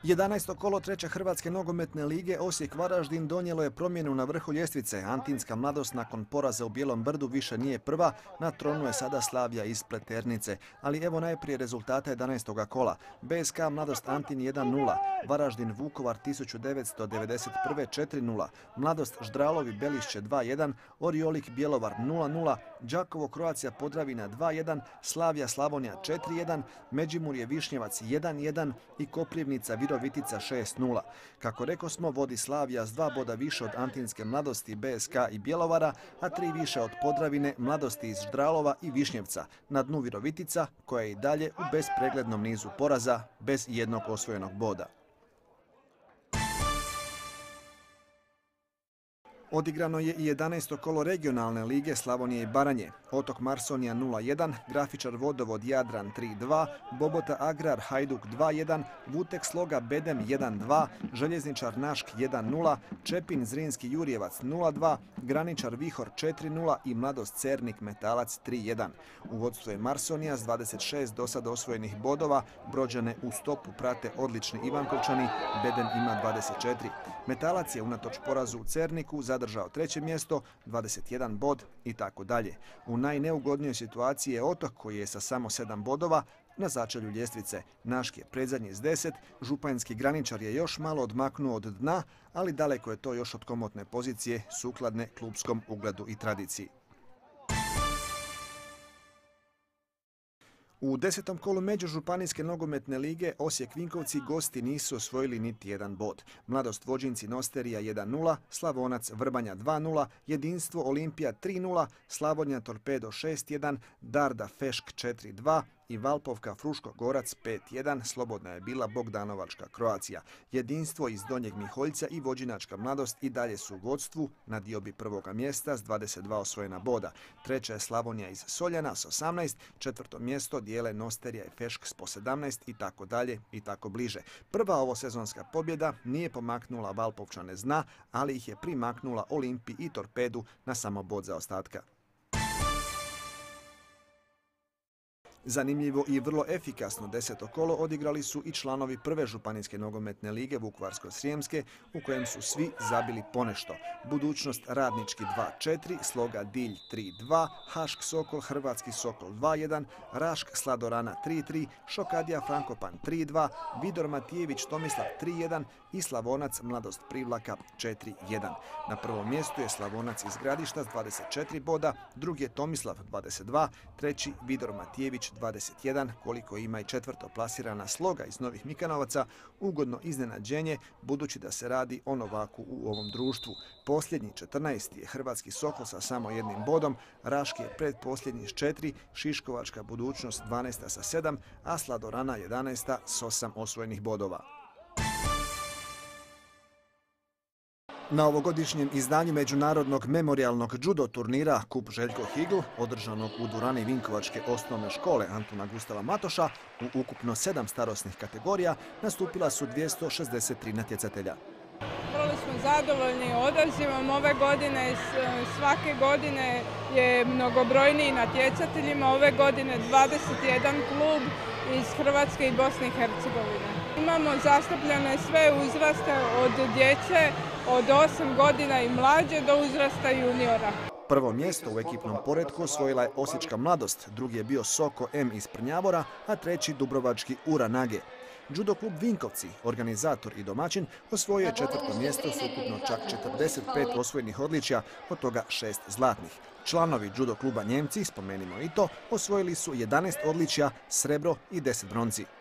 11. kolo treće Hrvatske nogometne lige Osijek Varaždin donijelo je promjenu na vrhu ljestvice. Antinska mladost nakon poraza u Bijelom Brdu više nije prva, na tronu je sada Slavija iz Pleternice. Ali evo najprije rezultata 11. kola. BSK Mladost Antin 1-0, Varaždin Vukovar 1991. 4-0, Mladost Ždralovi Belišće 2-1, Oriolik Bjelovar 0-0, Đakovo Croatia Podravina 2-1, Slavija Slavonija 4-1, Međimurje Višnjevac 1-1 i Koprivnica Virovitica 6-0. Kako rekosmo, vodi Slavija s 2 boda više od Antinske mladosti, BSK i Bjelovara, a 3 više od Podravine, Mladosti iz Ždralova i Višnjevca. Na dnu Virovitica, koja je i dalje u bespreglednom nizu poraza, bez jednog osvojenog boda. Odigrano je i 11. kolo regionalne lige Slavonije i Baranje. Otok Marsonija 0-1, Grafičar Vodovod Jadran 3-2, Bobota Agrar Hajduk 2-1, Vutek Sloga Bedem 1-2, Željezničar Našk 1-0, Čepin Zrinski Jurjevac 0-2, Graničar Vihor 4-0 i Mladost Cernik Metalac 3-1. U vodstvu je Marsonija s 26 do sada osvojenih bodova, Brođane u stopu prate odlični Ivankovčani, Bedem ima 24. Metalac je unatoč porazu u Cerniku zadržao 3. mjesto, 21 bod i tako dalje. U najneugodnijoj situaciji je Otok koji je sa samo 7 bodova na začelju ljestvice. Našk je predzadnji s 10, županjski Graničar je još malo odmaknuo od dna, ali daleko je to još od komotne pozicije sukladne klupskom ugledu i tradiciji. U 10. kolu međužupanijske nogometne lige Osijek Vinkovci gosti nisu osvojili niti jedan bod. Mladost Vođinci Nosterija 1-0, Slavonac Vrbanja 2-0, Jedinstvo Olimpija 3-0, Slavonija Torpedo 6-1, Darda Fešk 4-2 i Valpovka Fruško Gorac 5-1, slobodna je bila Bogdanovačka Croatia. Jedinstvo iz Donjeg Miholjca i Vođinačka Mladost i dalje su u vodstvu na diobi prvoga mjesta s 22 osvojena boda. Treća je Slavonija iz Soljana s 18, četvrto mjesto dijele Nosterija i Fešk s po 17 i tako dalje i tako bliže. Prva ovosezonska pobjeda nije pomaknula Valpovčane s dna, ali ih je primaknula Olimpiji i Torpedu na samo bod zaostatka. Zanimljivo i vrlo efikasno 10. kolo odigrali su i članovi prve županijske nogometne lige Vukovarsko-srijemske, u kojem su svi zabili ponešto. Budućnost Radnički 2-4, Sloga Dilj 3-2, Hašk Sokol Hrvatski Sokol 2-1, Rašk Sladorana 3-3, Šokadija Frankopan 3-2, Vidor Matijević Tomislav 3-1 i Slavonac Mladost Privlaka 4-1. Na prvom mjestu je Slavonac iz Gradišta s 24 boda, drugi je Tomislav 22, treći Vidor Matijević 21, koliko ima i četvrto plasirana Sloga iz Novih Mikanovaca, ugodno iznenađenje budući da se radi o novaku u ovom društvu. Posljednji 14. je Hrvatski Sokol sa samo jednim bodom, Raški je predposljednji s 4, Šiškovačka Budućnost 12. sa 7, a Sladorana 11. s 8 osvojenih bodova. Na ovogodišnjem izdanju međunarodnog memorijalnog judo turnira Kup Željko Higl, održanog u dvorani Vinkovačke osnovne škole Antuna Gustava Matoša, u ukupno 7 starosnih kategorija nastupila su 263 natjecatelja. Vrlo smo zadovoljni odazivom ove godine, svake godine je mnogobrojniji natjecateljima, ove godine 21 klub iz Hrvatske i Bosne i Hercegovine. Imamo zastupljene sve uzraste od djece od 8 godina i mlađe do uzrasta juniora. Prvo mjesto u ekipnom poretku osvojila je Osječka Mladost, drugi je bio Soko M iz Prnjavora, a treći Dubrovački Ura Nage. Judo klub Vinkovci, organizator i domaćin, osvojio je četvrto mjesto s ukupno čak 45 osvojenih odličja, od toga 6 zlatnih. Članovi judo kluba Njemci, spomenimo i to, osvojili su 11 odličja, srebro i 10 bronci.